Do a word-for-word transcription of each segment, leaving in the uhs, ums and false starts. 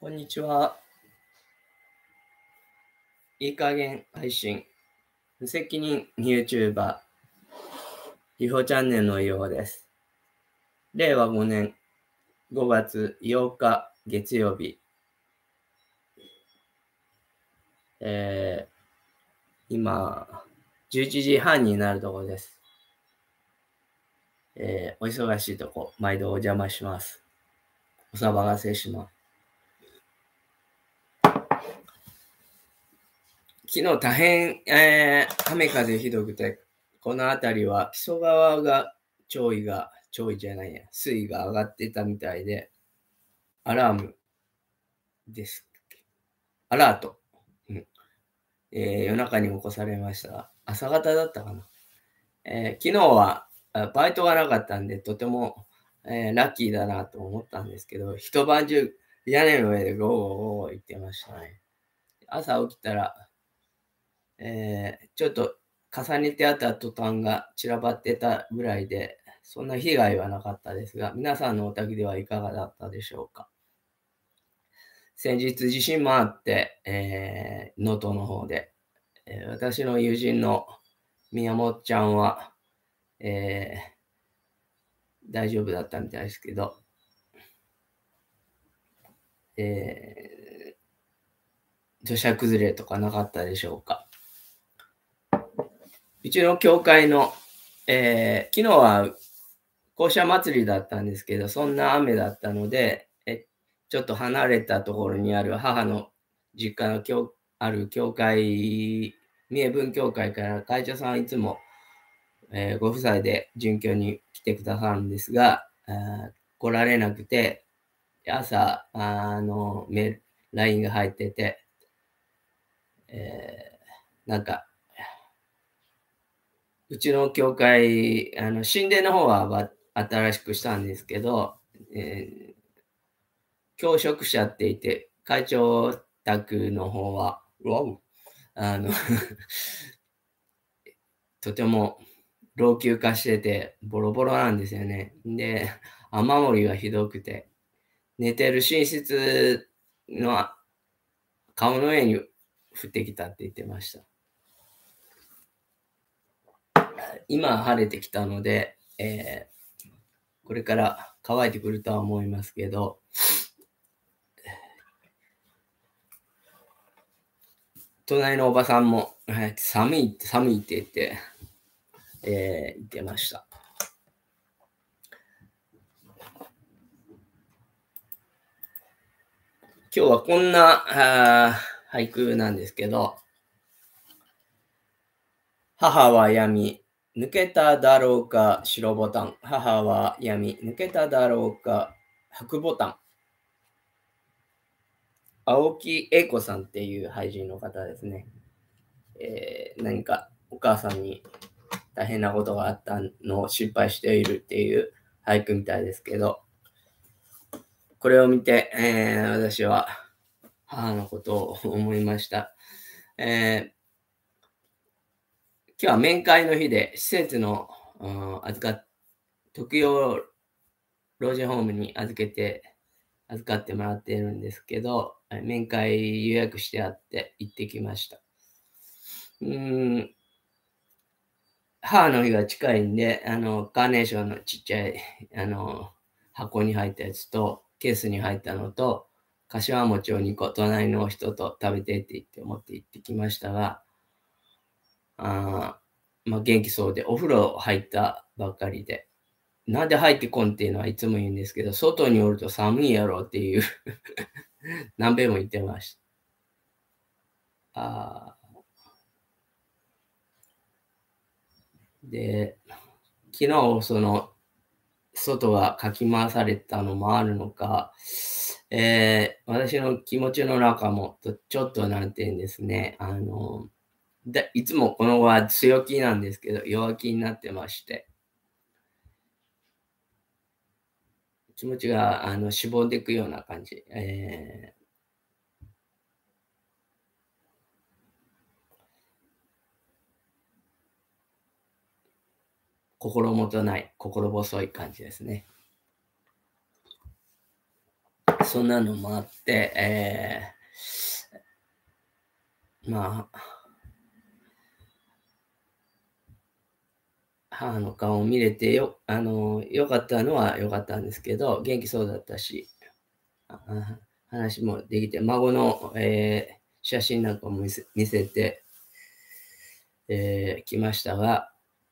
こんにちは。いい加減配信、無責任 YouTuber、リホチャンネルのようです。れいわごねんごがつようか月曜日、えー、今、じゅういちじはんになるところです。えー、お忙しいとこ、毎度お邪魔します。お騒がせします。昨日大変、えー、雨風ひどくて、この辺りは木曽川が潮位が、潮位じゃないや、水位が上がってたみたいで、アラームですっけ。アラート。うんえー、夜中に起こされました。朝方だったかな。えー、昨日はバイトがなかったんで、とても、えー、ラッキーだなと思ったんですけど、一晩中屋根の上でゴーゴーゴーゴー言ってましたね。朝起きたら、えー、ちょっと重ねてあったトタンが散らばってたぐらいで、そんな被害はなかったですが、皆さんのお宅ではいかがだったでしょうか。先日地震もあって、えー、能登の方で、えー、私の友人の宮本ちゃんは、えー、大丈夫だったみたいですけど、えー、土砂崩れとかなかったでしょうか。うちの教会の、えー、昨日は校舎祭りだったんですけど、そんな雨だったので、えちょっと離れたところにある母の実家の教ある教会、三重文教会から会長さんいつも、えー、ご夫妻で巡教に来てくださるんですが、あ来られなくて、朝、あの、メール、ライン が入ってて、えー、なんか、うちの教会、あの、神殿の方は新しくしたんですけど、えー、教職者っていて、会長宅の方は、あのとても老朽化してて、ボロボロなんですよね。で、雨漏りがひどくて、寝てる寝室の顔の上に降ってきたって言ってました。今晴れてきたので、えー、これから乾いてくるとは思いますけど、隣のおばさんも、寒い、寒いって言って、えー、言ってました。今日はこんな俳句なんですけど、母は闇、抜けただろうか白ボタン。母は闇、抜けただろうか白ボタン。青木英子さんっていう俳人の方ですね。えー、何かお母さんに大変なことがあったのを心配しているっていう俳句みたいですけど、これを見て、えー、私は母のことを思いました。えー、今日は面会の日で、施設の、うん、預か特養老人ホームに預けて、預かってもらっているんですけど、面会予約してあって行ってきました。うーん、母の日が近いんで、あの、カーネーションのちっちゃい、あの、箱に入ったやつと、ケースに入ったのと、柏餅をにこ、隣の人と食べてって言って持って行ってきましたが、あまあ、元気そうで、お風呂入ったばっかりで、なんで入ってこんっていうのはいつも言うんですけど、外におると寒いやろっていう何べんも言ってました。あで、昨日その外がかき回されたのもあるのか、えー、私の気持ちの中もちょっとなんて言うんですね、あの、でいつもこの子は強気なんですけど、弱気になってまして、気持ちがあのしぼんでいくような感じ。えー心もとない、心細い感じですね。 そんなのもあって、えー、まあ、母の顔を見れてよ、あの、良かったのは良かったんですけど、元気そうだったし、あ話もできて、孫の、えー写真なんかも見せ見せて、えーきましたが、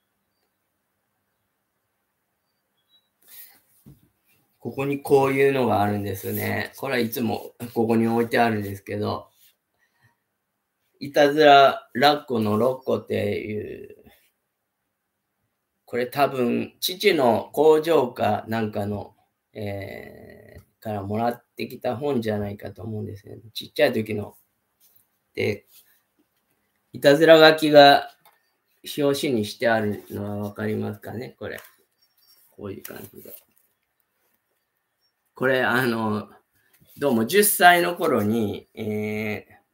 ここにこういうのがあるんですね。これはいつもここに置いてあるんですけど、いたずらラッコのロッコっていう、これ多分父の工場かなんかの、えーからもらってきた本じゃないかと思うんですよね。ちっちゃい時の。で、いたずら書きが表紙にしてあるのはわかりますかね、これ。こういう感じで。これ、あの、どうもじゅっさいの頃に、えー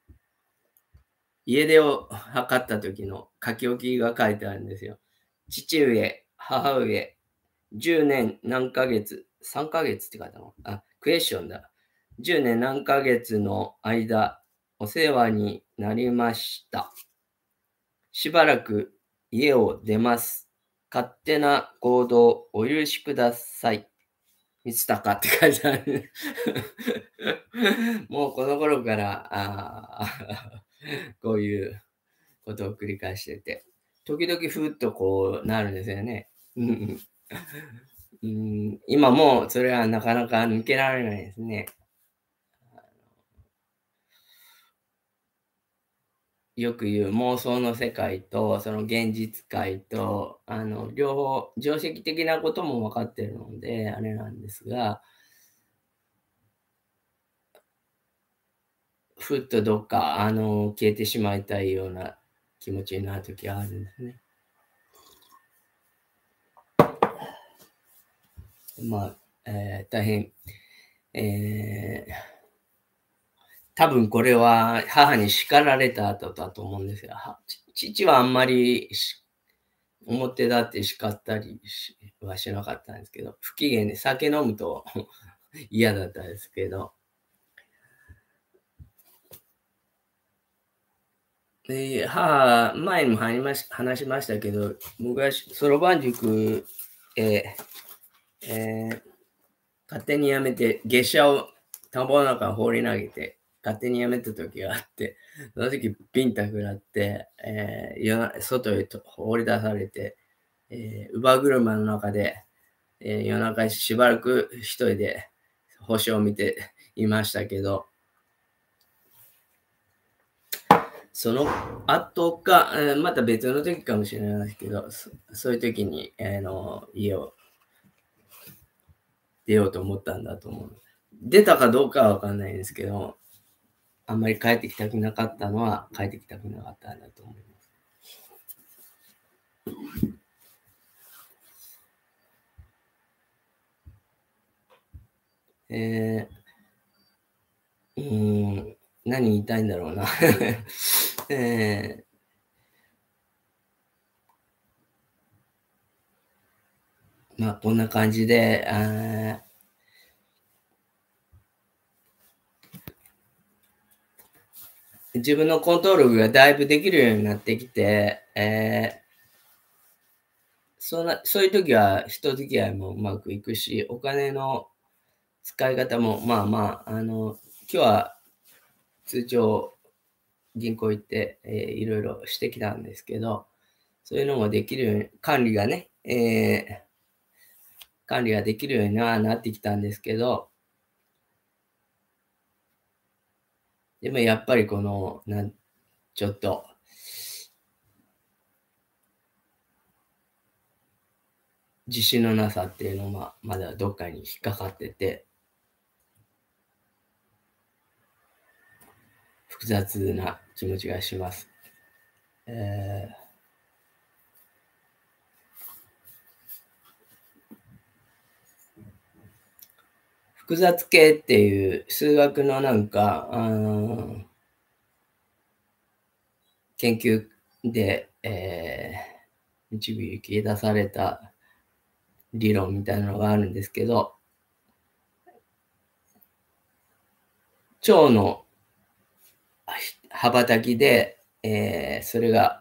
家出を図った時の書き置きが書いてあるんですよ。父上、母上、じゅうねん何ヶ月、さんかげつって書いてあるのあ、クエスチョンだ。じゅうねん何ヶ月の間、お世話になりました。しばらく家を出ます。勝手な行動お許しください。三鷹って書いてある。もうこの頃からあこういうことを繰り返してて、時々ふっとこうなるんですよね。うんうん、今もうそれはなかなか抜けられないですね。よく言う妄想の世界とその現実界とあの両方常識的なことも分かってるのであれなんですが、ふっとどっかあの消えてしまいたいような気持ちになる時があるんですね。まあ、えー、大変、えー、多分これは母に叱られた後だと思うんですが、父はあんまり表立って叱ったりはしなかったんですけど、不機嫌で酒飲むと嫌だったんですけど、で母、前にも話しまし話しましたけど、昔、そろばん塾、えーえー勝手にやめて、月謝を田んぼの中に放り投げて、勝手にやめた時があって、その時ビンタ食らって、えー、夜な外へと放り出されて、えー、乳母車の中で、えー夜中しばらく一人で星を見ていましたけど、その後か、えーまた別の時かもしれないですけど、そそういう時に、えーの家を出ようと思ったんだと思う。出たかどうかはわかんないですけど、あんまり帰ってきたくなかったのは帰ってきたくなかったんだと思います。えー、うーん、何言いたいんだろうな。えーまあ、こんな感じで、あ自分のコントロールがだいぶできるようになってきて、えーそんなそういう時は人付き合いもうまくいくし、お金の使い方もまあまあ、あの、今日は通帳銀行行って、えーいろいろしてきたんですけど、そういうのもできるように、管理がね、えー管理ができるようにはなってきたんですけど、でもやっぱりこの、なんちょっと、自信のなさっていうのはまだどっかに引っかかってて、複雑な気持ちがします。えー複雑系っていう数学のなんか、あー研究で、えー導き出された理論みたいなのがあるんですけど、 蝶の羽ばたきで、えー、それが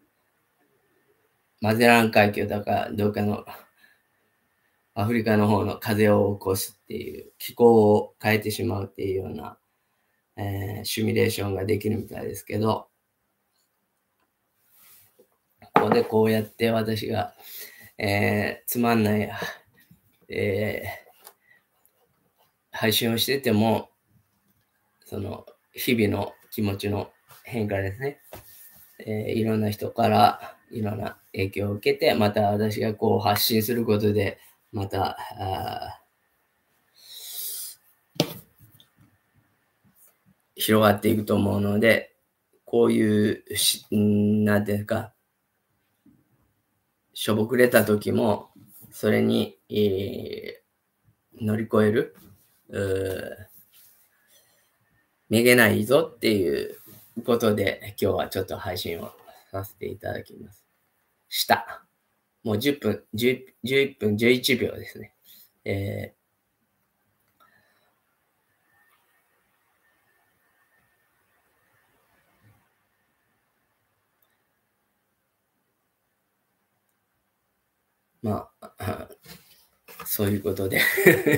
マゼラン海峡だかどうかのアフリカの方の風を起こすっていう気候を変えてしまうっていうような、えー、シミュレーションができるみたいですけど、ここでこうやって私が、えー、つまんない、えー、配信をしてても、その日々の気持ちの変化ですね、えー、いろんな人からいろんな影響を受けて、また私がこう発信することで、また広がっていくと思うので、こういうなんていうか、しょぼくれた時もそれに、えー、乗り越える、めげないぞっていうことで、今日はちょっと配信をさせていただきます。した。もうじゅっぷん、じゅういっぷんじゅういちびょうですね。えーまあ、そういうことで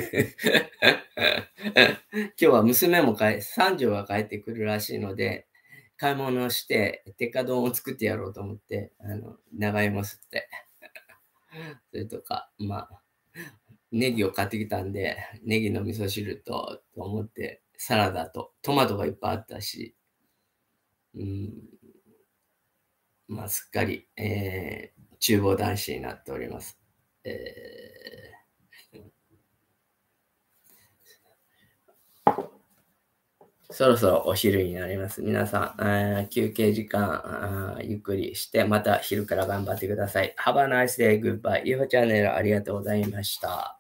今日は娘も帰、三女が帰ってくるらしいので、買い物をして、鉄火丼を作ってやろうと思って、あの、長芋吸ってそれとか、まあ、ネギを買ってきたんで、ネギの味噌汁と、と思って、サラダと、トマトがいっぱいあったし、うん、まあ、すっかり、えー、厨房男子になっております。えー、そろそろお昼になります。皆さん、休憩時間ゆっくりして、また昼から頑張ってください。Have a nice day. Goodbye. ユーフォチャンネルありがとうございました。